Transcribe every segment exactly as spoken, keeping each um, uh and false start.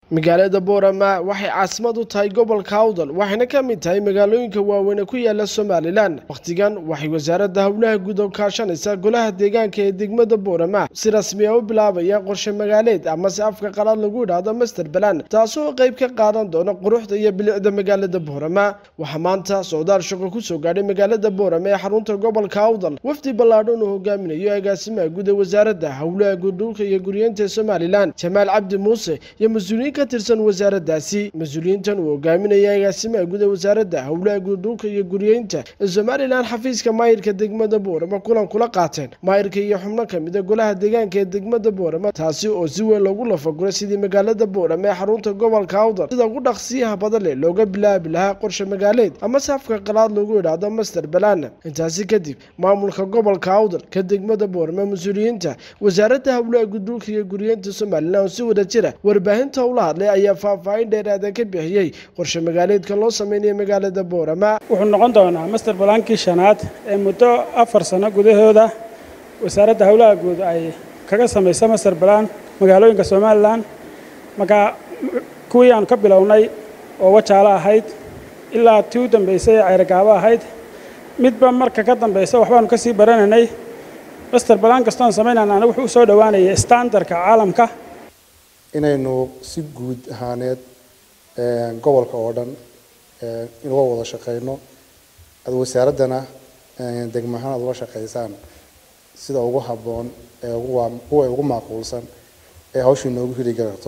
magaalada Boorama waxay caasimad u tahay gobolka Awdal waxayna ka mid tahay magaalooyinka waaweyn ku yaala Soomaaliland waqtigan waxay wasaaradda hawlaha guud oo kaashanaysa golaha deegaanka ee degmada Boorama si rasmi ah u bilaabaya qorshe magaaleed ama si afka qalaad lagu yiraahdo master plan taasoo qayb ka qaadan doona quruxda iyo bilicda magaalada Boorama waxa maanta socdaal shaqo ku soo gaadhay magaalada Boorama ee xarunta gobolka Awdal wafdi ballaadhan oo hogaaminayo agaasimaha guud ee wasaaradda hawlaha guud dhulka iyo guryeynta Soomaaliland Jamaal Cabdi Muuse iyo mas'uuliyiin ka tirsan wasaaraddaasi mas'uuliyiintan oo hogaaminaya agaasimaha guud ee wasaaradda hawlaha guud dhulka iyo guryeynta Soomaaliland xafiiska maayirka degmada Boorama kulan kula qaateen maayirka iyo xubno kamid ah golaha deegaanka ee degmada Boorama taasi oo si weyn loogu lafaguray sidii magaalada Boorama ee xarunta gobolka Awdal sida ugu dhaqsiyaha badan leh looga bilaabi lahaa qorshe magaaleed ama safka qalaad lagu yiraahdo master plan intaasi kadib maamulka gobolka Awdal ka degmada Boorama mas'uuliyiinta wasaaradda hawlaha guud dhulka iyo guryeynta Soomaaliland si wada jira warbaahinta ulaha ayaa faahfaahin dheeraad ah ka bixiyay qorshe magaaleedka loo sameeyay magaalada Boorama wuxuu noqon doonaa master plan-kii shanaad ee muddo afar sano gudahooda wasaaradda hawlaha guud ay kaga sameysay master plan magaalooyinka Soomaaliland marka kuwii aan ka bilownay oo wajaala ahayd ilaa tii u dambeysay Ceyrgaabo ahayd midba marka ka dambeysay waxbaan ka sii barananay master plan kastaan sameynayna wuxuu soo dhawaanayay standardka caalamka inaynu si guud ahaaneed gobolka oo dhan in loo wada shaqeyno ad wasaaradana degmahan aad wada shaqeysaan sida ugu haboon ee ugu ugu macquulsan ee hawshu noogu heli karto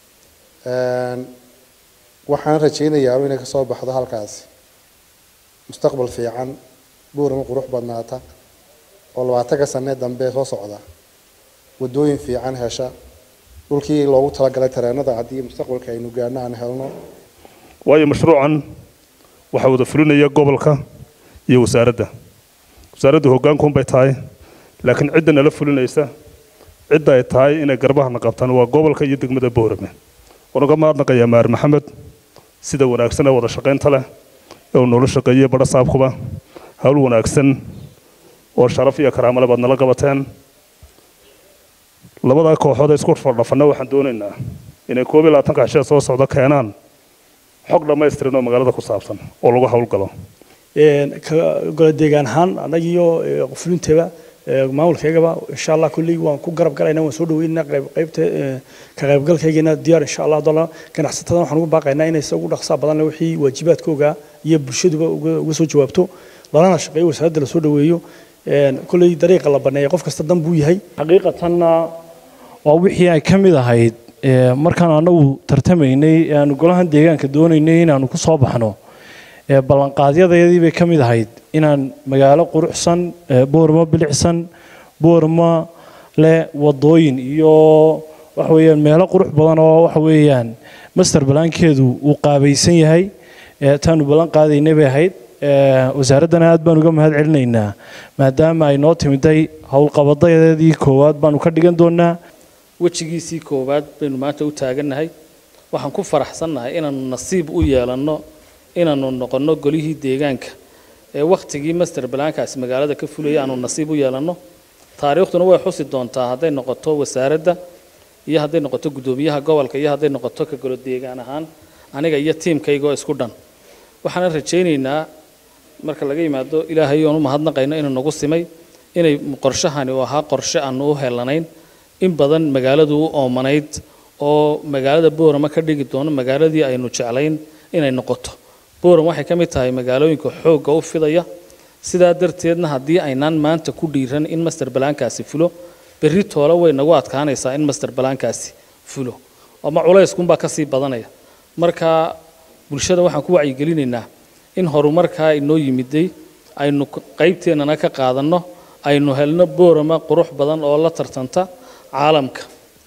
een waxaan rajaynayaa inay ka soo baxdo halkaas mustaqbal fiican Boorama qurux badnaata oo labaatan sano dambe soo socda wadooyin fiican hesha dhulkii loogu talagalay tareenada hadii mustaqbalka aynu gaarno aan helno waayo mashruucan waxa wada fulinaya gobolka iyo wasaaradda wasaaraddu hoggaanku bay tahay laakiin cidna la fulinaysa cidda ay tahay inay garbahana qabtaan waa gobolka iyo degmada Boorama wanaga maadnaqaya maar maxamed sida wanaagsan ee wada shaqeynta leh oo nolol shaqeeyay bada saabkuba hawl wanaagsan oo sharaf iyo karaamo leh baad nala qabateen labada kooxood isku fadhafana waxaan doonaynaa inay koob iyo labaatan casho soo socdo keenaan xog dhameystiran oo magaalada ku saabsan oo lagu hawl galo een golaha deegaan ahaan anagiyo qoflintaba maamulkeegaba insha Allah kulli waan ku garab galaynaa waan soo dhaweynaa qayb qaybta ka qayb galkayna diyaar insha Allah dala ganacsatada waxaan ugu baaqaynaa inay soo dhaqso badan leh wixii waajibaadkooga iyo bulshaduba uga soo jawaabto lana shaqeeyo wasaaradda la soo dhaweeyo een kulli dariiqa la baneeyo qof kasta dan buu yahay xaqiiqatanna waa wixii ay ka mid ahayd markaan anagu tartamaynay aan golahan deegaanka doonaynay inaan ku soo baxno ee ballanqaadyadayadii bay ka mid ahayd inaan magaalo quruxsan Boorama bilicsan Boorama leh wadooyin iyo wax weeyaan meelo qurux badan oo wax weeyaan master plan-keedu uu qaabaysan yahay ee taanu ballan qaadaynay bay ahayd wasaaradana aad baan uga mahad celinaynaa maadaama ay noo timiday hawl qabadadeedii koowaad baanu ka dhigan doonaa wajigiisii koowaad baynu maanta u taaganahay waxaan ku faraxsanahay inaanu nasiib u yeelano inaanu noqono golihii deegaanka ee waqtigii master plan-kaas magaalada ka fulay aanu nasiib u yeelano taariikhduna way xusi doontaa haday noqoto wasaaradda iyo haday noqoto gudoomiyaha gobolka iyo haday noqoto ka golo deegaan ahaan aniga iyo teamkayga oo isku dhan waxaan rajaynaynaa marka laga yimaado ilaahay oo mahadnaqayno inuu nagu simay inay qorshahani oo ahaa qorshe aanu u helanayn in badan magaaladu u oomanayd oo magaalada Boorama ka dhigi doono magaaladii aynu jeclayn inay noqoto Boorama waxay ka mid tahay magaalooyinka xoogga u fidaya sidaa darteedna haddii aynaan maanta ku dhiiran in master plan-kaasi fulo berri toole way nagu adkaanaysaa in master plan-kaasi fulo ama culayskunbaa ka sii badanaya marka bulshada waxaan ku wacyigelinaynaa in horumarka inoo yimiday aynu qaybteennana ka qaadanno aynu helno Boorama qurux badan oo la tartanta caalamka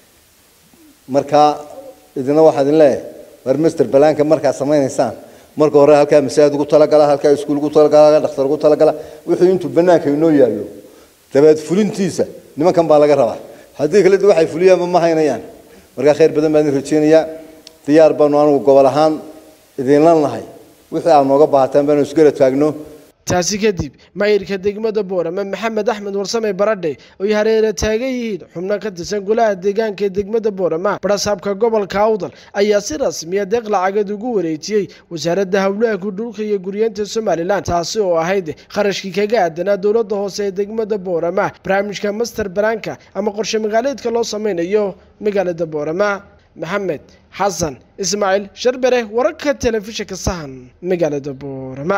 marka idina waxaad leeyahay war master plan-ka marka sameeynaysan marka hore halka masaajid ugu tala gala halka iskuul ugu tala gala dhakhtar ugu tala gala wixii intuu banaanka inoo yaalo dabaad fulintiisa nimankan baa laga rabaa hadii kale waxay fuliyaan ma haynayaan marka khayr badan baan rajeynayaa diyaar baan anigu gobol ahaan idin lan lahay wixii aan nooga baahan baan isku garab taagno taasi kadib maayirka degmada Boorama Maxamed Axmed Warsame Baradhe oo hareera taagan yihiin xubno ka tirsan golaha deegaanka ee degmada Boorama barasaabka gobolka Awdal ayaa si rasmi ah deeq lacagad ugu wareejiyay wasaaradda hawlaha dhulka iyo guriyada Soomaaliland taasi oo ahayd qarashkii kaga aadanaa dowladda hoose ee degmada Boorama barnaamijka master plan-ka ama qorshe magaaleedka loo sameeyo magaalada Boorama Maxamed Xasan Ismaaciil Sharbere wararka telefishinka Sahan magaalada Boorama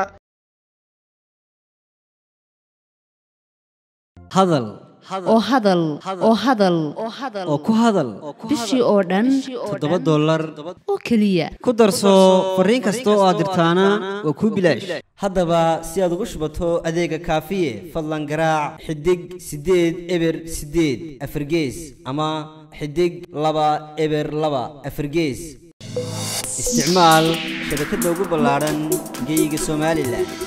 hadal oo hadal oo hadal oo ku hadal bishii oo dhan toddoba dollar oo kaliya ku darso fariin kasta oo aad dirtaana waa ku bilaash haddaba si aad ugu shubato adeega kaafiye fadlan garaac xidig sideed eber sideed afargees ama xidig laba eber laba afargees isticmaal shabakadda ugu ballaaran geyga Soomaaliland.